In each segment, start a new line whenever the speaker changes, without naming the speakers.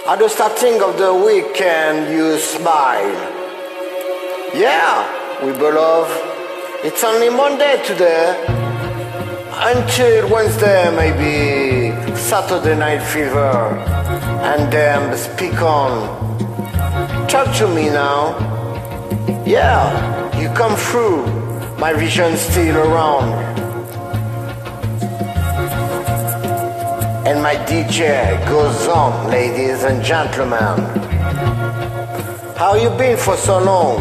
At the starting of the weekend you smile. Yeah, we believe it's only Monday today. Until Wednesday, maybe Saturday Night Fever. And then speak on. Talk to me now. Yeah, you come through. My vision's still around. And my DJ goes on, ladies and gentlemen. How you been for so long?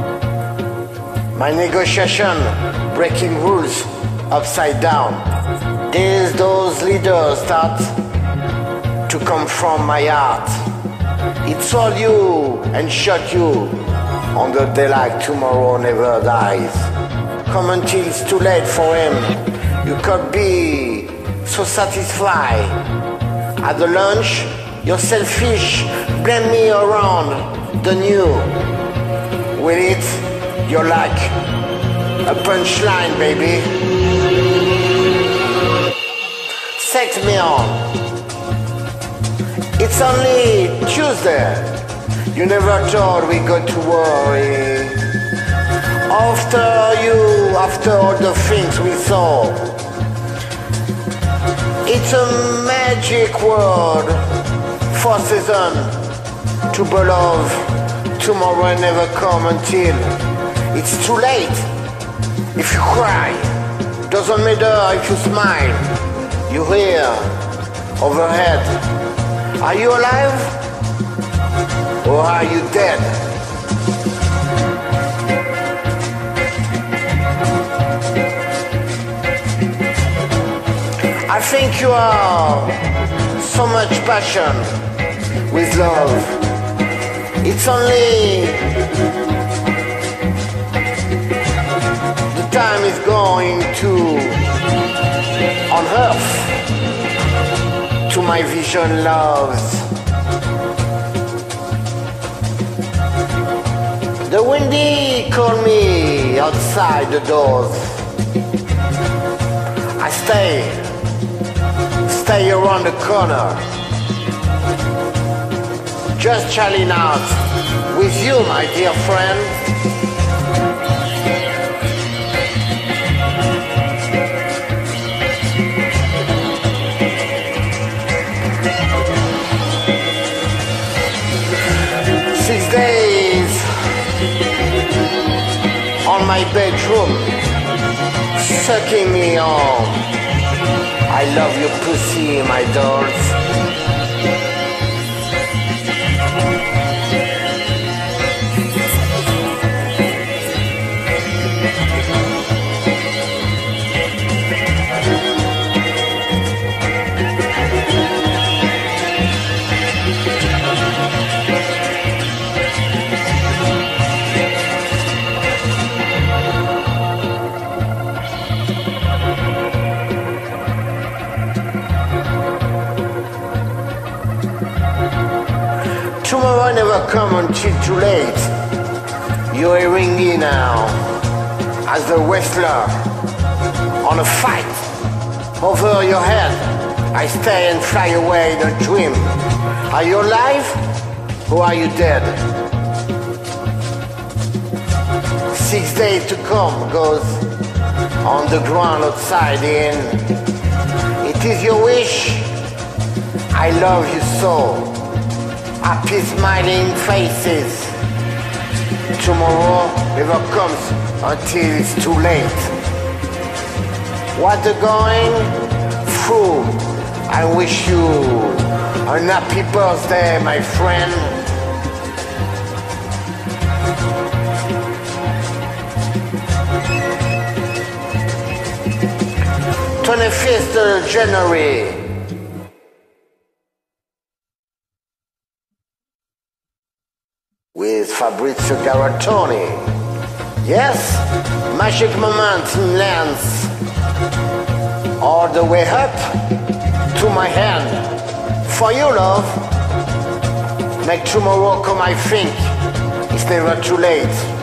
My negotiation, breaking rules, upside down. Those leaders start to come from my heart. It's all you and shot you on the day like tomorrow never dies. Come until it's too late for him. You could be so satisfied. At the lunch, you're selfish, blame me around the new. With it, you're like a punchline, baby. Sex me on. It's only Tuesday. You never thought we got to worry. After all the things we saw. It's a magic word for season to believe tomorrow never come until it's too late. If you cry, doesn't matter if you smile. You hear overhead. Are you alive or are you dead? I think you are so much passion with love. It's only the time is going to on earth to my vision loves. The windy call me outside the doors. I stay around the corner, just chilling out with you, my dear friend. 6 days on my bedroom, sucking me on. I love your pussy, my dolls. Tomorrow never come until too late. You're hearing me now as a wrestler on a fight over your head. I stay and fly away in a dream. Are you alive or are you dead? 6 days to come goes on the ground outside in. It is your wish. I love you so. Happy smiling faces. Tomorrow never comes until it's too late. What the going through? I wish you a happy birthday, my friend. 25th of January. With Fabrizio Garatoni. Yes, magic moment in lands. All the way up to my hand. For you, love. Make tomorrow come, I think. It's never too late.